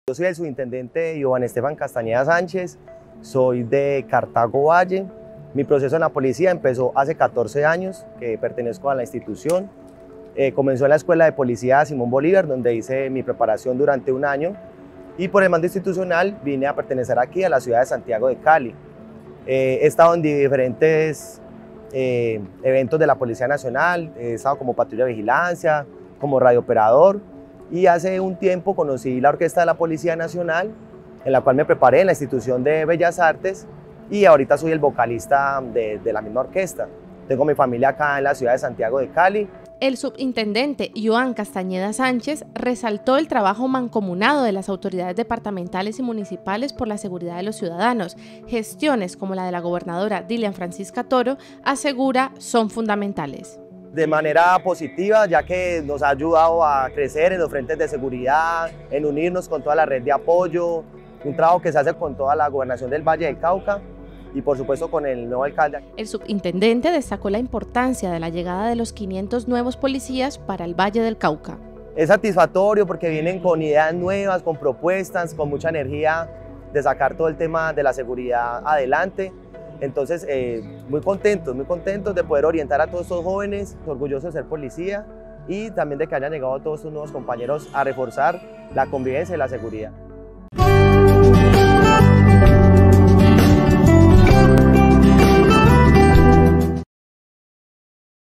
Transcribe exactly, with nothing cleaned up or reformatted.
Yo soy el subintendente Iván Esteban Castañeda Sánchez, soy de Cartago Valle. Mi proceso en la policía empezó hace catorce años, que pertenezco a la institución. Eh, comenzó en la Escuela de Policía Simón Bolívar, donde hice mi preparación durante un año. Y por el mando institucional vine a pertenecer aquí a la ciudad de Santiago de Cali. Eh, he estado en diferentes eh, eventos de la Policía Nacional, he estado como patrulla de vigilancia, como radiooperador, y hace un tiempo conocí la Orquesta de la Policía Nacional, en la cual me preparé en la institución de Bellas Artes, y ahorita soy el vocalista de, de la misma orquesta. Tengo mi familia acá en la ciudad de Santiago de Cali. El subintendente Iván Castañeda Sánchez resaltó el trabajo mancomunado de las autoridades departamentales y municipales por la seguridad de los ciudadanos. Gestiones como la de la gobernadora Dilian Francisca Toro, asegura, son fundamentales. De manera positiva, ya que nos ha ayudado a crecer en los frentes de seguridad, en unirnos con toda la red de apoyo, un trabajo que se hace con toda la gobernación del Valle del Cauca y por supuesto con el nuevo alcalde. El subintendente destacó la importancia de la llegada de los quinientos nuevos policías para el Valle del Cauca. Es satisfactorio porque vienen con ideas nuevas, con propuestas, con mucha energía de sacar todo el tema de la seguridad adelante. Entonces, eh, muy contentos, muy contentos de poder orientar a todos estos jóvenes, orgullosos de ser policía y también de que hayan llegado todos estos nuevos compañeros a reforzar la convivencia y la seguridad.